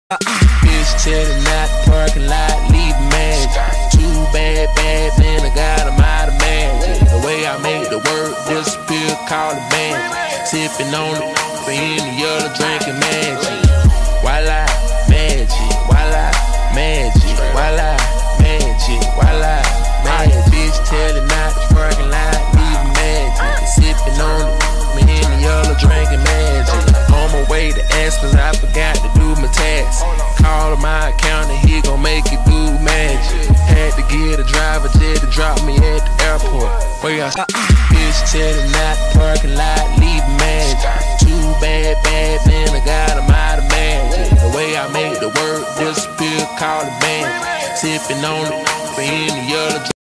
Bitch telling out the parking lot, leave magic. Too bad, then I got 'em out of magic. The way I make the word disappear, call it magic. Sipping on it, in the yellow, drinking magic. Voila, magic, voila, magic, voila, magic, voila, magic. Bitch telling out the parking lot, leave magic. Sipping on it, in the yellow, drinking magic. On my way to Aspens, I forgot to do my tax. Call my accountant, he gon' make it do magic. Had to get a driver just to drop me at the airport. Where y'all bitch telling out the parking lot, leave magic. Too bad, then I got 'em out of magic. The way I make the word disappear, call it magic. Sipping on it, in the yellow.